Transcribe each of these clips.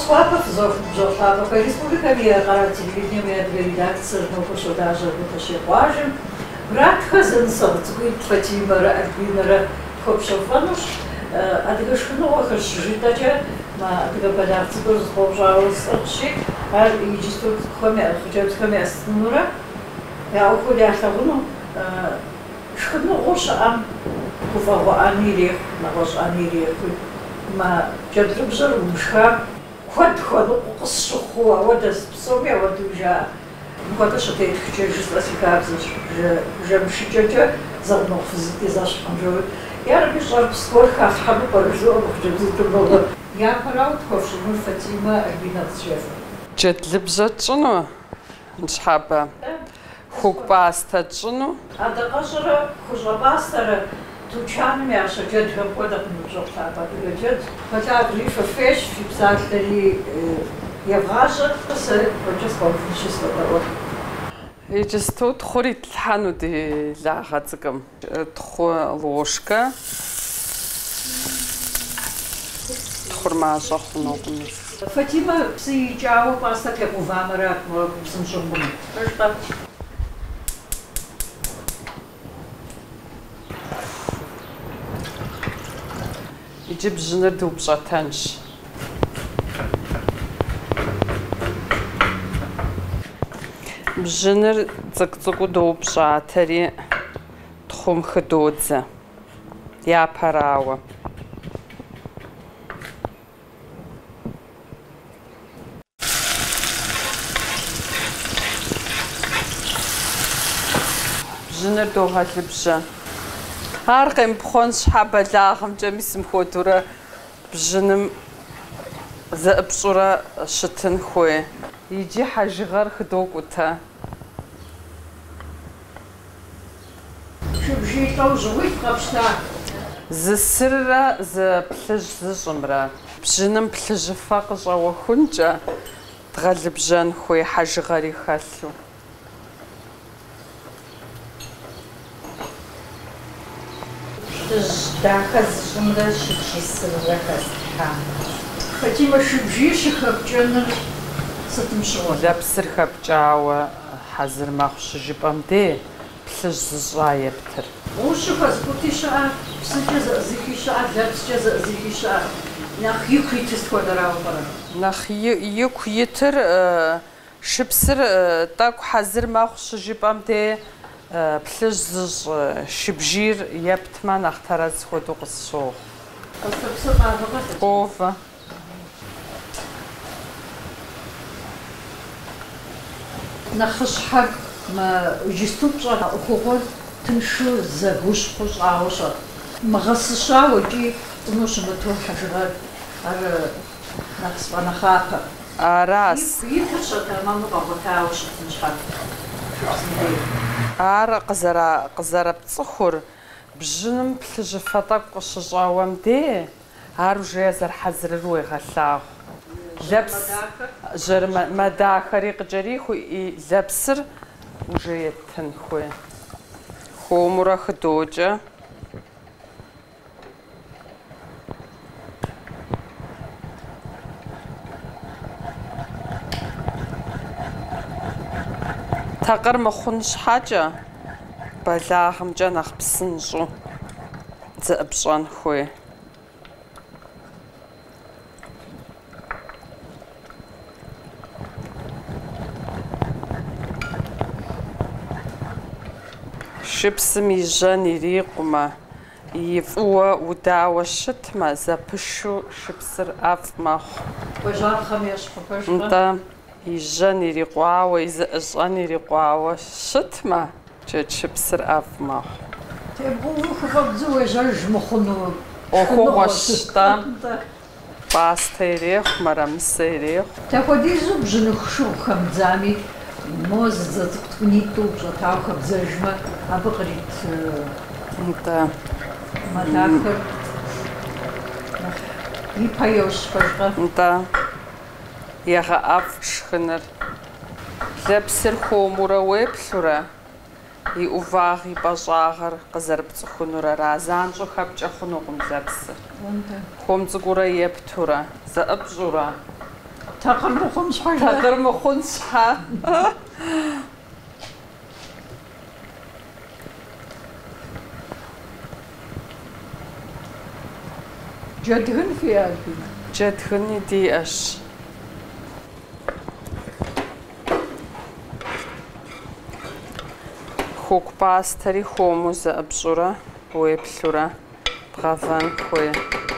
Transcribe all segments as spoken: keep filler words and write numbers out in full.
Москва в республика Виагара, телевидение редакция, но что даже это все важно. Брат Хазан Савцуит Фатимара Альбинара Хопшофануш, а ты говоришь, ну, а хорошо, жить а ты говоришь, ты тоже пожалуйста, отши, а и чисто хомя, хотя бы хомя снура, я уходя хавну, шхну оша ам, куфава анирих, на ваш анирих, ма черту бжарушка, ход ходу кусуху, а вот это псове вот уже. Когда что ты хочешь рассказать, же же мшичёте за мной физики зашпанжу. Я рабиша сколько хабу поржу, что было. Я параут хочу, ну Фатима Альбинатшеф. Четлибжатшну, ншхаба. Хукпастачну. А да кажера хужабастара тучан мяша, жет хода нужоптаба. Жет хотя лифа феш фипсатери я вража, что сейчас конфликт вот. И just тхорит хануди лагацгам тхо ложка тхормажа хногм. Фатима приезжала паста как у вамара в Санжомбу. Что? И бжнер дубжатанш. Бжнер цгцгу доубжатари тхум хдодзе. Я парава. Бжнер догалбжа. Аркем бхонш хабалагам жамисм ходура бжным заабшура шытын хой. Иди хажгар хдогута. Чтоб жить тоже выпрапшта. Зсырра за плъыж зыщӏымрэ бжьыным плъыжьыфэ къыщӏэуэхункӏэ дгъэлыбжьэн хуей хьэжыгъэри хэлъу. Плъыжь дахэ зыщӏымрэ щыпшысыррэ хэстхьам. Фатима шыбжий щыхэпкӏэныр сытым щыгъуэ? Лэпсыр хэпкӏауэ хьэзыр мэхъу щыжыпӏэм де плъыжь зыщӏа ептыр. Ущыхэзгъути щыӏэ, псыкӏэ зыӏзыхи щыӏэ, лэпскӏэ зыӏзыхи щыӏэ. Нэхъ ику итыр схуэдэрауэ пӏэрэ? Нэхъ ику итыр шыпсыр тӏэкӏу хьэзыр мэхъу щыжыпӏэм де плъыжь зыщӏ шыбжийр ептмэ нэхъ тэрэз хуэдэу къысщохъу. Псыр къагъэкъэ? Ӏуовэ. Нэхъыщхьэр иджысту пщӏэ ӏуэхугъуэр тыншу зэгущхъуу щӏауэ щӏэт. Мыгъэсыщауэ икӏи цӏыну щымыту хьэжыгъэр ар нэхъ сфӏэнэхъапэ. Арас. Итыр щӏэтамэму къэгъуэтауэ щытын щхьэт. Ар къызэрапцӏыхур бжьыным плъыжьыфэ тӏэкӏу къыщыщӏауэм де ар уже зэрыхьэзырыр уегъэлъагъу. Лэпс мэдахэри къыкӏэриху и лэпсыр уже етын хуей. Хомурэ хыдокӏэ. Такъыр мыхъун щхьэкӏэ бэлагъымкӏэ нэхъ псынщӏу зыӏыпщӏэн хуей. Шыпсым и жьэн ирикъумэ, и фӏыуэ удауэ щытмэ, зэпышу шыпсыр ӏэфӏ мэхъу. Уежьапхъэм ещхьу НтӀэ, и жьэн ирикъуауэ, и зыӏыщӏэн ирикъуауэ щытмэ, джэд шыпсыр ӏэфӏ мэхъу. Тебгъуэу хыфӏэбдзу уежьэж мыхъуну. Ӏуэхугъуэщ, тӏэ. Пастэ ирехъу, мырамысэ ирехъу. Тэхуэдизу бжьыныху шыгъухэм дзами, мо зэцӏыкӏутӏунитӏу бжьэтауэ хэбдзэжмэ, абы кърит НтӀэ. мэдахэр ипэ йощхьэжкъэ. НтӀэ. Егъэӏэфӏ шхыныр. Лэпсыр хуэмурэ уеплъурэ, и ӏувагъ и пӏэщӏагъыр къызэрыпцӏыхунур ара. Занщӏэу хэпкӏэ хъунукъым лэпсыр. Хуэм цӏыкӏуурэ ептурэ, зэӏыпщӏурэ, تقر مخون شحال تقر مخون شحال جدهن فيها البناء جدهن دي اش خوك باستري خوموز ابشورا ويبلورا بغافان خوي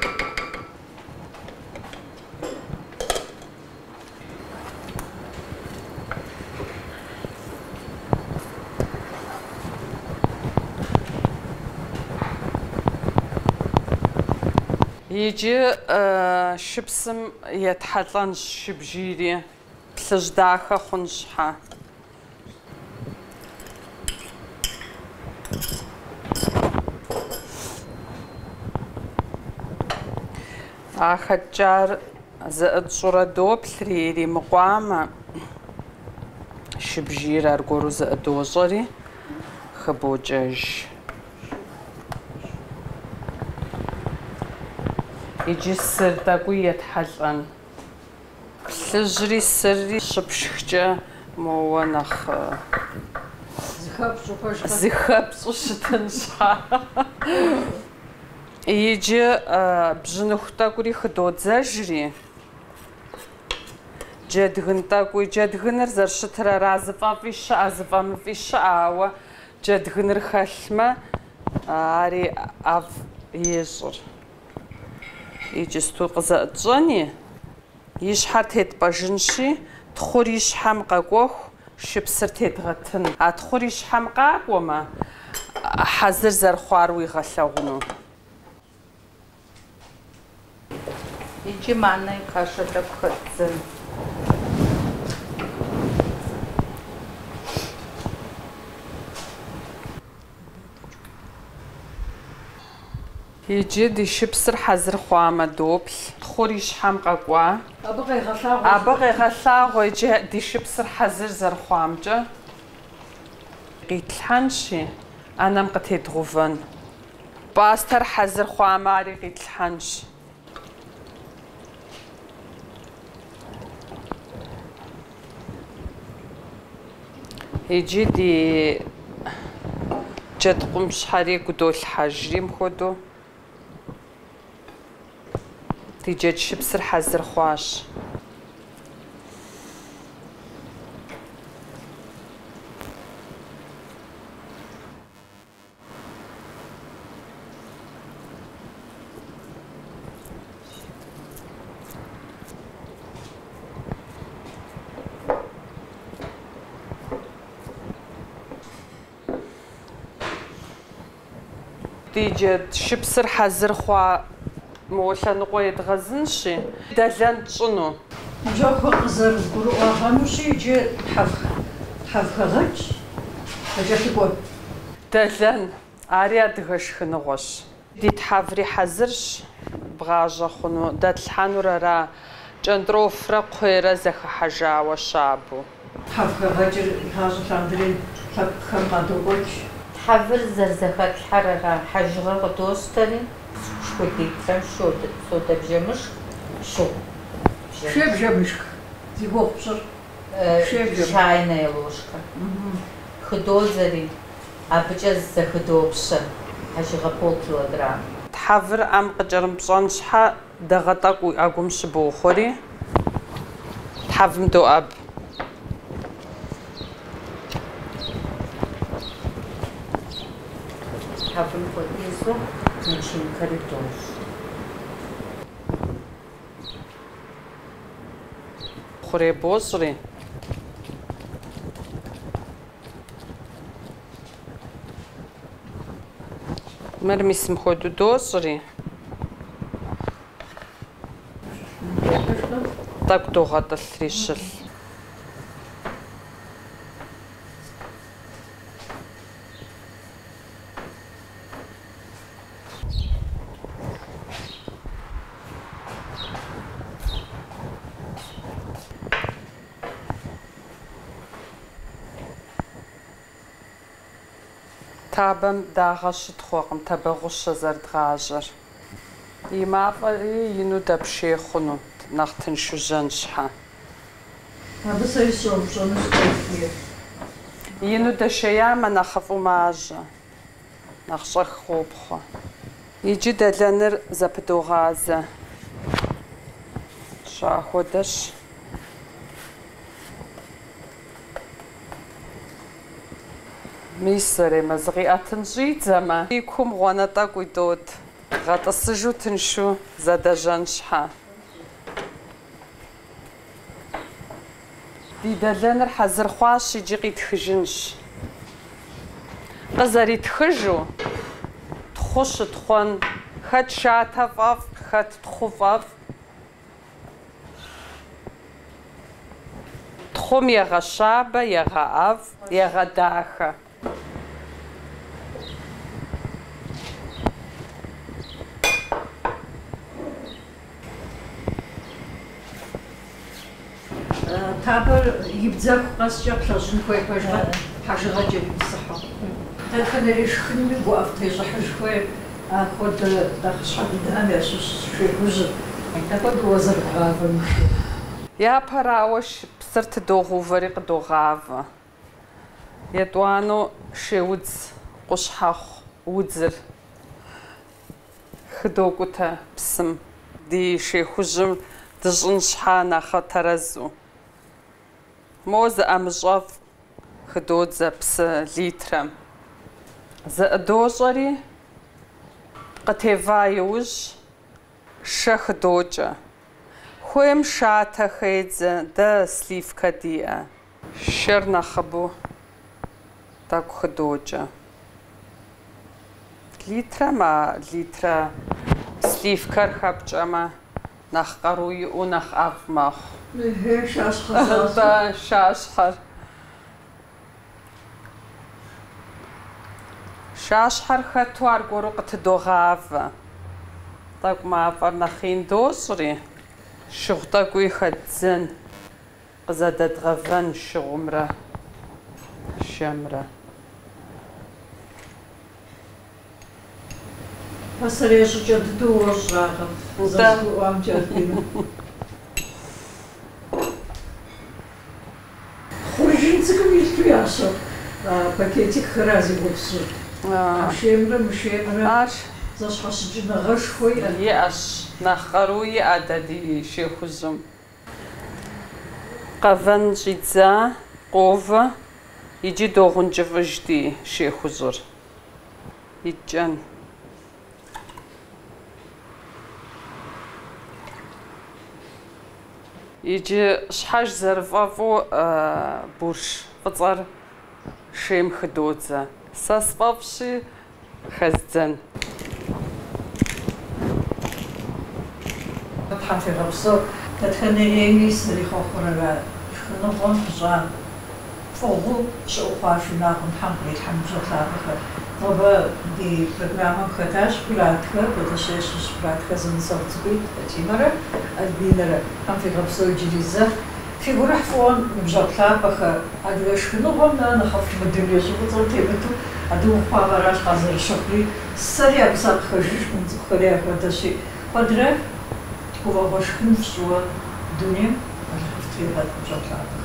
يجي شبسم يتحلن شبجيري بلج داخا خنشحا آخجار زائد صورة دوب ثريري مقامة شبجير أرجورو زائد دوزري خبوجج يجي السر تاكوي يتحلن سجري السري شبشخجة مو نخ زخاب صوشتنشا يجي بجنوخ تاكوري خدود زجري جدغن تاكوي جدغنر زرشترا رازفا في شا زفا ما في شاوة جدغنر خشمة عاري اف يجر يجي ستوق زأجاني يشحر تيت باجنشي تخوري يشحم قاقوخ شبسر تيت غتن اتخوري يشحم قاقوما حزر زرخوار ويغلغنو يجي معنا يكاشر تبخزن يجي دي شبسر حزر خوامة دوبل تخوري شحام قاقوا أبغي غلاغو أبغي غلاغو يجي دي شبسر حزر زر خوامجا قيت الحنشي أنا مقتيت غوفن باستر حزر خوامة عري قيت الحنش يجي دي جد قمش حريق ودول حاجري مخدو تيجي شبسر حزر خواش تيجي شبسر حزر خوا مولان قويد غزنشي دالان تشنو جاكو قزر قرو اغانوشي جي حف حف غج اجاكي قول دالان عريا دغش خنغوش دي تحافري حزرش بغاجة خنو دات الحانورا را جندرو فرق خيرا زخ حاجة وشابو حف غج هاجو تاندرين تاب خم قدوش حفر زرزخات الحرارة حجرة قدوستري شو ديتلان شو شو دبجمش شو شو بجمشك زي بوخشر شاينا يلوشكا خدوزري أبجز خدوبشر حجرة بول كيلوغرام تحفر أم قجرم بصنشحة دغطاك وأقوم شبو خوري تحفم دو أب حفر قديسو نشين كريتوش خوري بوصري مرمي سمخودو دوصري так то гатал решил табам дагъэщ тхуакъым табэгъущэ зэрыдгъажьэр. И мафӏэри ину дэпшей хъуну. нэхъ тыншу жьэн щхьэ. Абы сэри сщӏэупщӏэну сыкъефие. Ину дэшеямэ нэхъыфӏу мажэ, нэхъ щӏэх къопхъуэ. Иджы дэлэныр зэпыдогъазэ. Щахуэдэщ. Мис зэремэ зыкъиӏэтын щӏидзэмэ, и кум гъуэнэ тӏэкӏу идот. Гъэтӏысыжу тыншу зэдэжьэн щхьэ. Ди дэлэныр хьэзыр хъуащ, иджы къитхыжынщ. Къызэритхыжу тхъу щытхъуэн, хэт шатэ фӏэфӏ, хэт тхъу фӏэфӏ. Тхъум егъэщабэ, егъэӏэфӏ, егъэдахэ. Табэр и бдзэху къэскӏэ плъэжьын хуейхэр хьэжыгъэкӏэ ипсыхьу. Дэтхэнэри шхынми гуӏэфӏ тещӏыхьыж хуей, апхуэдэ нэхъыщхьэ дыдэӏэм ящыщ шхуеужьыр. Апхуэдэ уэзырбгъавэм шу. Япэрауэ псыр тыдогъэувэри къыдогъавэ. Етӏуанэу шеудз къущхьэхъу удзыр хыдокӏутэ псым. Ди шейхужьым дыщӏын щхьа нэхъ тэрэзу. Моуэ зыӏэмыщӏэфӏ хыдодзэ псы литрэм. Зыӏыдощӏэри къытева иужь шэ хыдокӏэ. Хуейм шатэ хедзэ, дэ сливкэ диӏэ. Шэр нэхъыбэу тӏэкӏу хыдокӏэ. Литрэм а литрэ сливкэр хэпкӏэмэ, нэхъ къару иӏэу нэхъ ӏэфӏ мэхъу. Щащхъэ Щащхъэр. Щащхъэр хэту аргуэру къытыдогъавэ. Тӏэкӏу мафӏэр нэхъ ин дощӏри, шыгъу тӏэкӏуи хэддзэн, къызэдэдгъэвэн шыгъумрэ шэмрэ. Пасэрей щӏыкӏэ дыдэу уэщӏракъым. Зэзгъуӏуамкӏэ аргуну. Хъуржын цӏыкӏум илъу ящӏэ пакетикхэр зигъупщӏыр. Шемрэ мышемрэ зэщхьэщыкӏыныгъэшхуэ иӏэ. Иӏэщ, нэхъ къару иӏэ дэ ди шейхужьым. Къэвэн щӏидза, къовэ, иджы догъункӏыфӏыж ди шейхужьыр. Икӏэн. Иджы щхьэж зэрыфӏэфӏу бурш фӏыцӏэр шейм хыдодзэ. Сэ сфӏэфӏщи хэздзэн. Тхьэм фигъэпсэу дэтхэнэми срихъуэхъурэ шхыныгъуэм щӏа фӏыгъыу щӏыӏу хъуа шынагъуэм Тхьэм къритлъхьэмыщӏэ. Абы ди программэм хэтащ Пыратхэ, бэдэщэщыщ Пыратхэ зэнысэгъу цӏыкӏуитӏ Фатимэрэ, Альбинэрэ. Тхьэм фигъэпсэу иджыри зэ фигурыхь фӏыуэ ныбжьэгъу-лъапӏэхэ адыгэ шхыныгъуэм нэ нэхъыфӏ мыдым ещӏы фӏыцӏэу темыту адыгэ хъуам аращ къазэрыщыхъури, сэри абы сакъыхэжыж мын цӏыкӏухэри апхуэдэщи. Куэдрэ гуфӏэгъуэ шхын фщӏыуэ дунейм нэхъыфӏ трегъэт ныбжьэгъу-лъапӏэ.